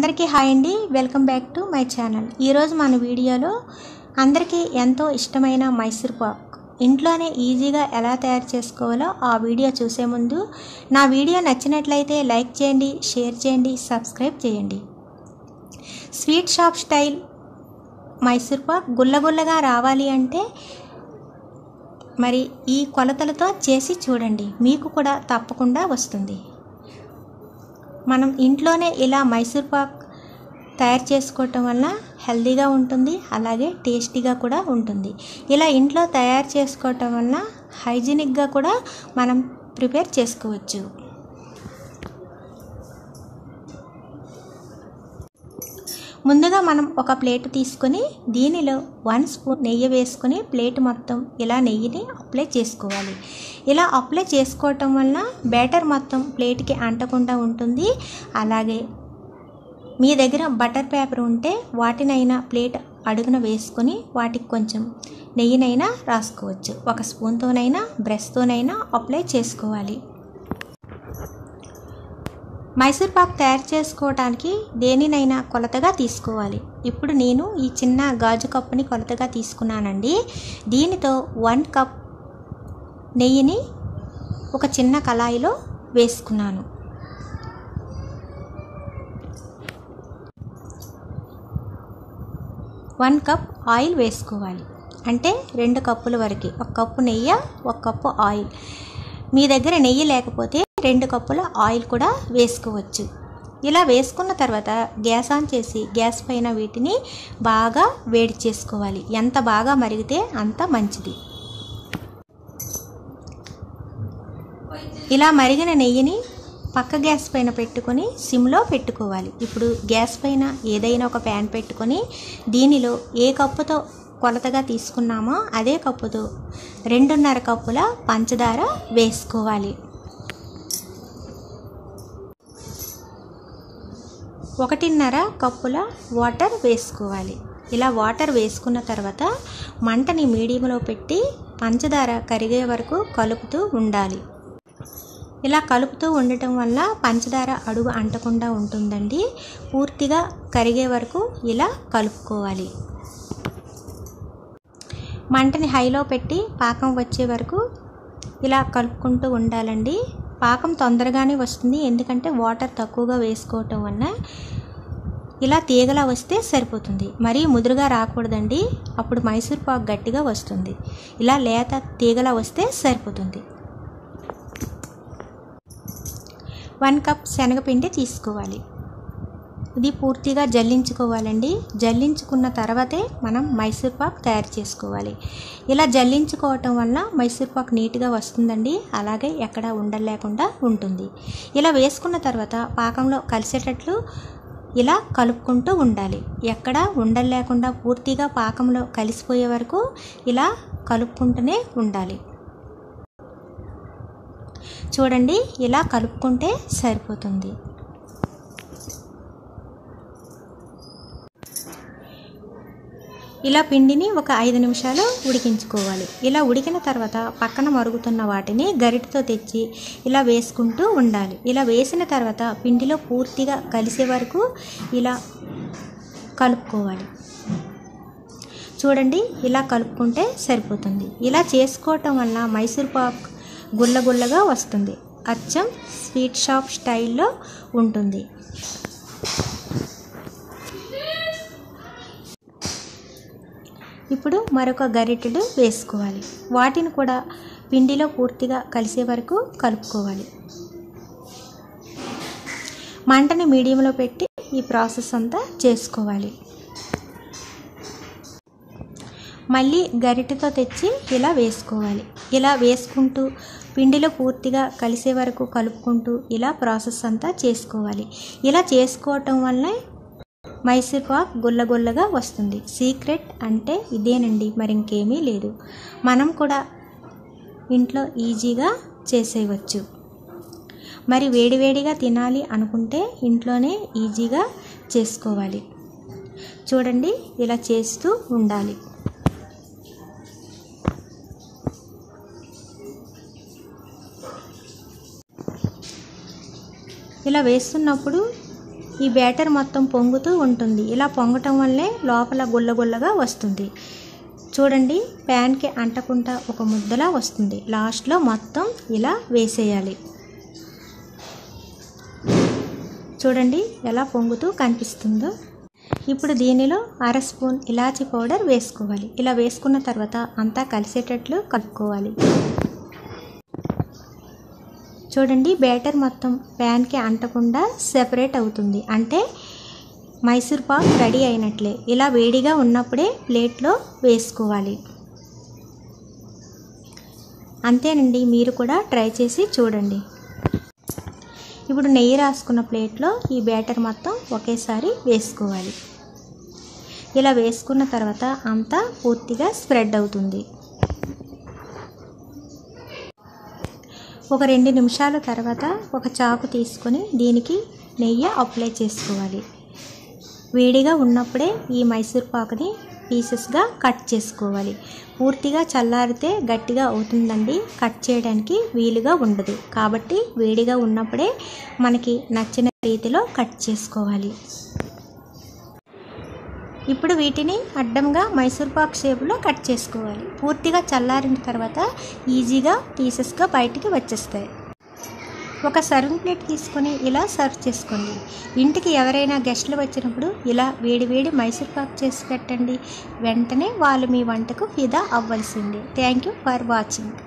అందరికీ హాయ్ అండి, welcome back to my channel. ఈరోజు మన వీడియోలో అందరికీ ఎంతో ఇష్టమైన మైసూర్ పాక్ ఇంట్లోనే ఈజీగా ఎలా తయారు చేసుకోవాలో ఆ వీడియో చూసే ముందు నా వీడియో నచ్చినట్లయితే లైక్ చేయండి, షేర్ చేయండి, సబ్స్క్రైబ్ చేయండి. Sweet shop style Mysore pak గుల్లగుల్లగా రావాలి అంటే మరి ఈ కొలతలతో చేసి చూడండి, మీకు కూడా తప్పకుండా వస్తుంది. మనం ఇంట్లోనే ఇలా మైసూర్ పాక్ తయారు చేసుకోవటం వల్ల హెల్తీగా ఉంటుంది, అలాగే టేస్టీగా కూడా ఉంటుంది. ఇలా ఇంట్లో తయారు చేసుకోవటం వల్ల హైజీనిక్గా కూడా మనం ప్రిపేర్ చేసుకోవచ్చు. ముందుగా మనం ఒక ప్లేట్ తీసుకొని దీనిలో 1 స్పూన్ నెయ్యి వేసుకొని ప్లేట్ మొత్తం ఇలా నెయ్యిని అప్లై చేసుకోవాలి. ఇలా అప్లై చేసుకోవటం వల్ల బ్యాటర్ మొత్తం ప్లేట్కి అంటకుండా ఉంటుంది. అలాగే మీ దగ్గర బటర్ పేపర్ ఉంటే వాటినైనా ప్లేట్ అడుగున వేసుకొని వాటికి కొంచెం నెయ్యినైనా రాసుకోవచ్చు. 1 స్పూన్తోనైనా బ్రష్తోనైనా అప్లై చేసుకోవాలి. మైసూర్ పాక్ తయారు చేసుకోవడానికి దేనినైనా కొలతగా తీసుకోవాలి. ఇప్పుడు నేను ఈ చిన్న గాజు కప్పుని కొలతగా తీసుకున్నానండి. దీనితో 1 కప్ నెయ్యిని ఒక చిన్న కళాయిలో వేసుకున్నాను. వన్ కప్ ఆయిల్ వేసుకోవాలి. అంటే 2 కప్పుల వరకు, 1 కప్పు నెయ్యి, 1 కప్పు ఆయిల్. మీ దగ్గర నెయ్యి లేకపోతే 2 కప్పుల ఆయిల్ కూడా వేసుకోవచ్చు. ఇలా వేసుకున్న తర్వాత గ్యాస్ ఆన్ చేసి గ్యాస్ పైన వీటిని బాగా వేడి చేసుకోవాలి. ఎంత బాగా మరిగితే అంత మంచిది. ఇలా మరిగిన నెయ్యిని పక్క గ్యాస్ పైన పెట్టుకొని సిమ్లో పెట్టుకోవాలి. ఇప్పుడు గ్యాస్ పైన ఏదైనా ఒక ప్యాన్ పెట్టుకొని దీనిలో ఏ కప్పుతో కొలతగా తీసుకున్నామో అదే కప్పుతో 2.5 కప్పుల పంచదార వేసుకోవాలి. 1.5 కప్పుల వాటర్ వేసుకోవాలి. ఇలా వాటర్ వేసుకున్న తర్వాత మంటని మీడియంలో పెట్టి పంచదార కరిగే వరకు కలుపుతూ ఉండాలి. ఇలా కలుపుతూ ఉండటం వల్ల పంచదార అడుగు అంటకుండా ఉంటుందండి. పూర్తిగా కరిగే వరకు ఇలా కలుపుకోవాలి. మంటని హైలో పెట్టి పాకం వచ్చే వరకు ఇలా కలుపుకుంటూ ఉండాలండి. పాకం తొందరగానే వస్తుంది, ఎందుకంటే వాటర్ తక్కువగా వేసుకోవటం వల్ల. ఇలా తీగలా వస్తే సరిపోతుంది, మరీ ముదురుగా రాకూడదండి, అప్పుడు మైసూర్ పాక్ గట్టిగా వస్తుంది. ఇలా లేత తీగలా వస్తే సరిపోతుంది. 1 కప్ శనగపిండి తీసుకోవాలి. ఇది పూర్తిగా జల్లించుకోవాలండి. జల్లించుకున్న తర్వాతే మనం మైసూర్ పాక్ తయారు చేసుకోవాలి. ఇలా జల్లించుకోవటం వల్ల మైసూర్ పాక్ నీట్గా వస్తుందండి, అలాగే ఎక్కడ ఉండలేకుండా ఉంటుంది. ఇలా వేసుకున్న తర్వాత పాకంలో కలిసేటట్లు ఇలా కలుపుకుంటూ ఉండాలి. ఎక్కడ ఉండలేకుండా పూర్తిగా పాకంలో కలిసిపోయే వరకు ఇలా కలుపుకుంటూనే ఉండాలి. చూడండి, ఇలా కలుపుకుంటే సరిపోతుంది. ఇలా పిండిని ఒక 5 నిమిషాలు ఉడికించుకోవాలి. ఇలా ఉడికిన తర్వాత పక్కన మరుగుతున్న వాటిని గరిటెతో తెచ్చి ఇలా వేసుకుంటూ ఉండాలి. ఇలా వేసిన తర్వాత పిండిలో పూర్తిగా కలిసే వరకు ఇలా కలుపుకోవాలి. చూడండి, ఇలా కలుపుకుంటే సరిపోతుంది. ఇలా చేసుకోవటం వల్ల మైసూర్ పాక్ గుల్లగుల్లగా వస్తుంది. అచ్చం స్వీట్ షాప్ స్టైల్లో ఉంటుంది. ఇప్పుడు మరొక గరిటెడు వేసుకోవాలి. వాటిని కూడా పిండిలో పూర్తిగా కలిసే వరకు కలుపుకోవాలి. మంటని మీడియంలో పెట్టి ఈ ప్రాసెస్ అంతా చేసుకోవాలి. మళ్ళీ గరిటెతో తెచ్చి ఇలా వేసుకోవాలి. ఇలా వేసుకుంటూ పిండిలో పూర్తిగా కలిసే వరకు కలుపుకుంటూ ఇలా ప్రాసెస్ అంతా చేసుకోవాలి. ఇలా చేసుకోవటం వల్ల మైసూర్ పాక్ గుల్లగుల్లగా వస్తుంది. సీక్రెట్ అంటే ఇదేనండి, మరి ఇంకేమీ లేదు. మనం కూడా ఇంట్లో ఈజీగా చేసేయవచ్చు. మరి వేడివేడిగా తినాలి అనుకుంటే ఇంట్లోనే ఈజీగా చేసుకోవాలి. చూడండి, ఇలా చేస్తూ ఉండాలి. ఇలా వేస్తున్నప్పుడు ఈ బ్యాటర్ మొత్తం పొంగుతూ ఉంటుంది. ఇలా పొంగటం వల్లే లోపల గుల్లగుల్లగా వస్తుంది. చూడండి, ప్యాన్కి అంటకుండా ఒక ముద్దలా వస్తుంది. లాస్ట్లో మొత్తం ఇలా వేసేయాలి. చూడండి ఎలా పొంగుతూ కనిపిస్తుందో. ఇప్పుడు దీనిలో 1/2 స్పూన్ ఇలాచీ పౌడర్ వేసుకోవాలి. ఇలా వేసుకున్న తర్వాత అంతా కలిసేటట్లు కలుపుకోవాలి. చూడండి, బ్యాటర్ మొత్తం ప్యాన్కి అంటకుండా సెపరేట్ అవుతుంది. అంటే మైసూర్ పాక్ రెడీ అయినట్లే. ఇలా వేడిగా ఉన్నప్పుడే ప్లేట్లో వేసుకోవాలి. అంతేనండి, మీరు కూడా ట్రై చేసి చూడండి. ఇప్పుడు నెయ్యి రాసుకున్న ప్లేట్లో ఈ బ్యాటర్ మొత్తం ఒకేసారి వేసుకోవాలి. ఇలా వేసుకున్న తర్వాత అంతా పూర్తిగా స్ప్రెడ్ అవుతుంది. ఒక 2 నిమిషాల తర్వాత ఒక చాకు తీసుకొని దీనికి నెయ్యి అప్లై చేసుకోవాలి. వేడిగా ఉన్నప్పుడే ఈ మైసూర్ పాకుని పీసెస్గా కట్ చేసుకోవాలి. పూర్తిగా చల్లారితే గట్టిగా అవుతుందండి, కట్ చేయడానికి వీలుగా ఉండదు. కాబట్టి వేడిగా ఉన్నప్పుడే మనకి నచ్చిన రీతిలో కట్ చేసుకోవాలి. ఇప్పుడు వీటిని అడ్డంగా మైసూర్ పాక్ షేప్లో కట్ చేసుకోవాలి. పూర్తిగా చల్లారిన తర్వాత ఈజీగా పీసెస్గా బయటికి వచ్చేస్తాయి. ఒక సర్వింగ్ ప్లేట్ తీసుకొని ఇలా సర్వ్ చేసుకోండి. ఇంటికి ఎవరైనా గెస్టులు వచ్చినప్పుడు ఇలా వేడి మైసూర్ పాక్ చేసి పెట్టండి. వెంటనే వాళ్ళు మీ వంటకు ఫిదా అవ్వాల్సిందే. Thank you for watching.